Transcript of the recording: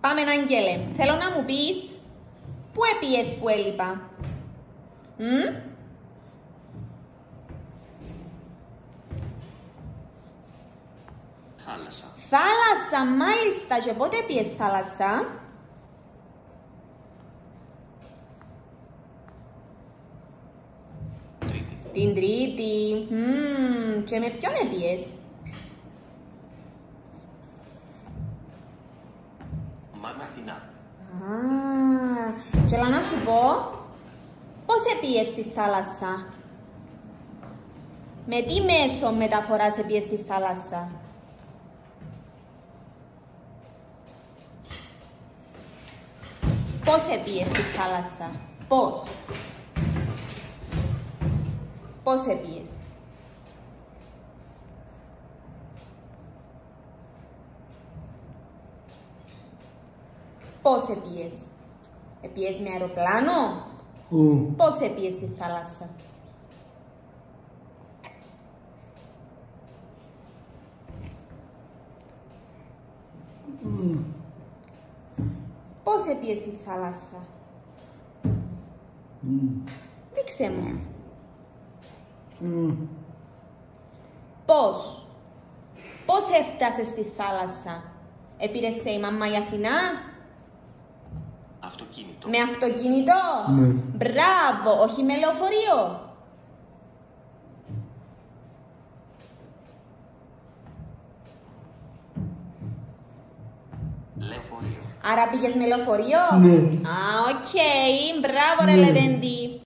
Πάμε, Αγγέλε. Θέλω να μου πεις πού έπιες που έλειπα. Θάλασσα. Θάλασσα, μάλιστα. Και πότε έπιες θάλασσα? Τρίτη. Την Τρίτη. Και με ποιον έπιες? Μάνα Αθηνά. Και να σου πω, πώς έπιες στη θάλασσα? Με τι μέσο μεταφοράς έπιες στη θάλασσα? Πώς έπιες στη θάλασσα? Πώς? Πώς έπιες? Πώς έπιες? Έπιες με αεροπλάνο? Πώς έπιες στη θάλασσα? Πώς έπιες στη θάλασσα? Δείξε μου. Πώς? Πώς έφτασες στη θάλασσα? Έπειρες σε η μαμά η Αθηνά? Αυτοκίνητο. Με αυτοκίνητο? Ναι. Μπράβο, όχι με λεωφορείο. Λεωφορείο. Άρα πήγες με λεωφορείο? Ναι. Α, οκ. Μπράβο ρε Ναι. Λεβέντη.